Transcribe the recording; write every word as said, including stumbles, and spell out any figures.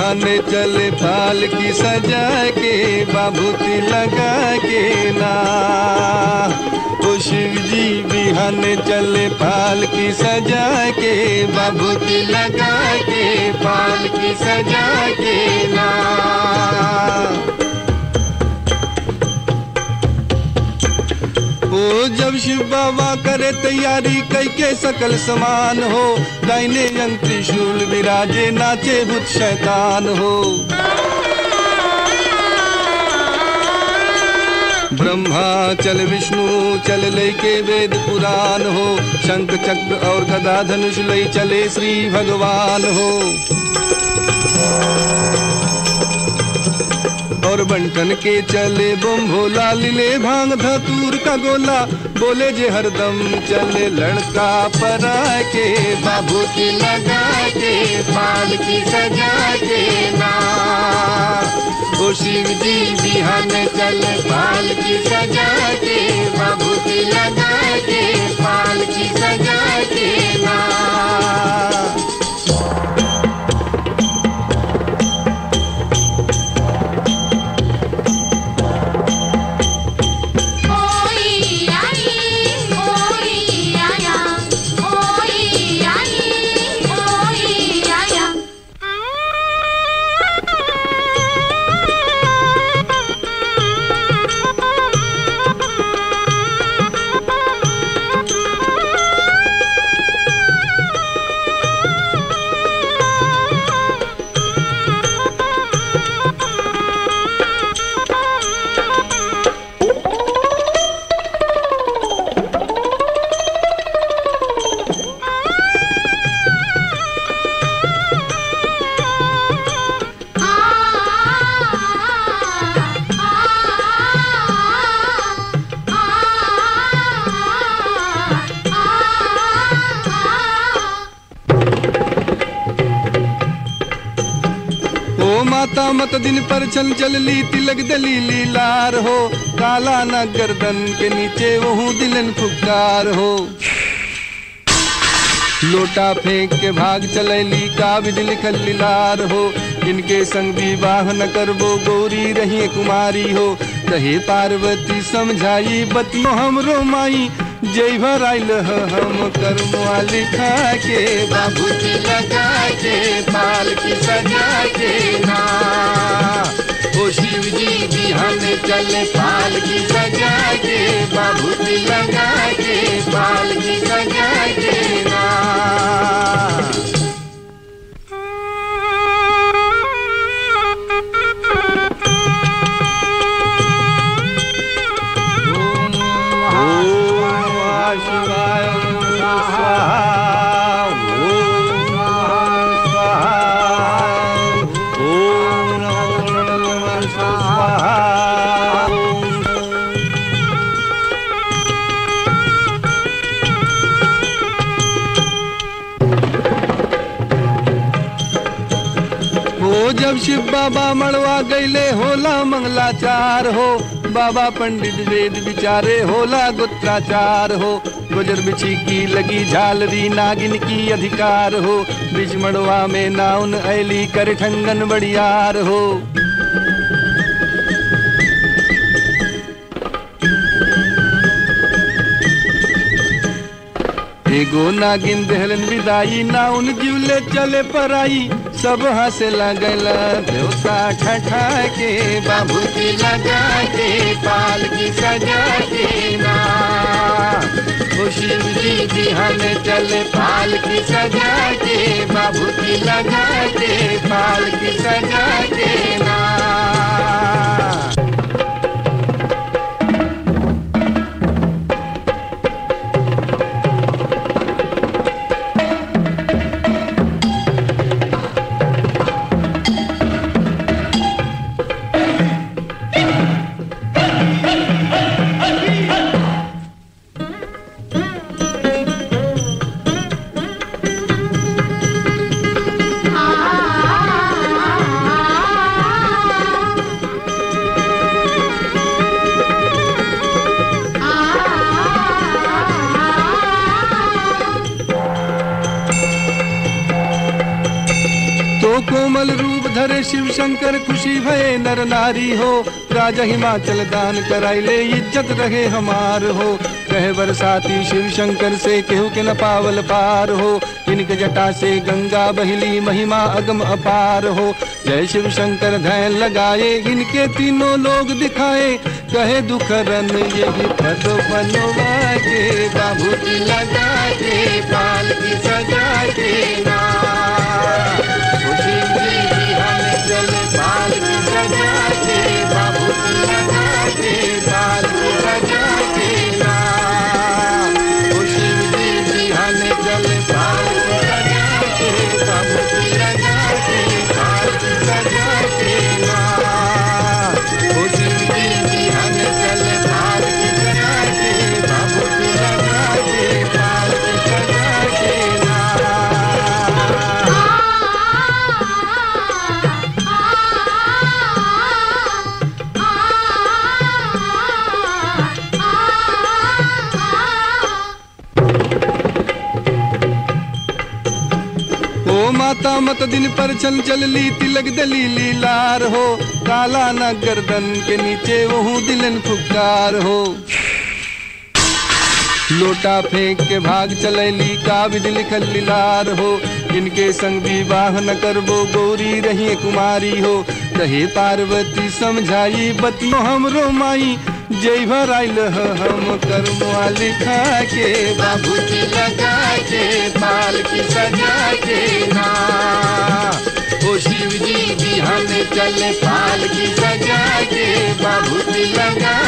बिहाने चले पालकी सजा के बाबूती लगा के ना। ओ शिव जी बिहाने चले पालकी सजा के बाबूती लगा के पालकी सजा के ना। ओ जब शिव बाबा करे तैयारी कई के सकल समान हो, दाहिने अंग त्रिशूल विराजे नाचे भूत शैतान हो। ब्रह्मा चल विष्णु चल लेके वेद पुराण हो, शंख चक्र और गदा धनुष लई चले श्री भगवान हो। और बंटन के चले बम भोला लीले भांग धतूर का गोला, बोले जे हरदम चले लड़का परा के बाबूती लगा के पालकी सजा के ना। ओ शिव जी बिहाने चले पालकी सजा के बाबूती लगा के पालकी सजा के ना। माता मत दिन पर चल चल ली तिलक दलीली लार हो, काला न गर्दन के नीचे वहू दिलन फुकार हो। लोटा फेंक के भाग चलैली का विधि लिखल लीलार हो, इनके संग विवाह न करबो गौरी रही कुमारी हो। कहे पार्वती समझाई बतियो हमरो माई, जय भर आइल हम कर्मवा लिखा के बाबूती लगा के पालकी सजा के ना। ओ शिव जी बिहाने चले पालकी सजा के बाबूती लगा के पालकी सजा के ना। जब शिव बाबा मड़वा गईले होला मंगलाचार हो, बाबा पंडित वेद विचारे होला गुत्राचार हो। गुजर बिछी की लगी झालरी नागिन की अधिकार हो, बिच मड़वा में नाउन ऐली कर ठंगन बड़ियार हो। एगो नागिन दहलन विदाई नाउन जीवले चले पराई, सब हंसे लगल देवता ठठा के बाबूती लगा के पालकी सजा के ना। ओ शिव जी बिहाने चले पालकी सजा के बाबूती लगा के पालकी सजा के ना। कोमल रूप धरे शिव शंकर खुशी भये नर नारी हो, राजा हिमाचल दान कराइले इज्जत रहे हमार हो। कहे बरसाती शिव शंकर से केहू के न पावल पार हो, इनके जटा से गंगा बहली महिमा अगम अपार हो। जय शिव शंकर ध्यान लगाए इनके तीनों लोग दिखाए, कहे दुखरन यही पद बनवा के बाबूजी लगा के पाल की सजा के ना। शिव जी भी हमें चल पाल की सजा के बाबूजी लगा के पाल की सजा के ना। शिव जी भी हमें चल पाल की सजा के बाबूजी लगा के पाल की सजा के ना। शिव जी भी हमें चल पाल की सजा के बाबूजी लगा के पाल की सजा के ना। ओ माता मत दिन पर चल चल ली तिलक दलीली लार हो, काला न गर्दन के नीचे वहू दिलन फुकार हो। लोटा फेंक के भाग चलैली का विधि लिखल लीलार हो, इनके संग विवाह न करबो गौरी रही कुमारी हो। कहे पार्वती समझाई बतियो हमरो माई, जय भर आइल हम कर्मवा लिखा के बाबूजी लगा के पाल की सजा के ना। ओ शिव जी भी हमें चले पाल की सजा के बाबूजी लगा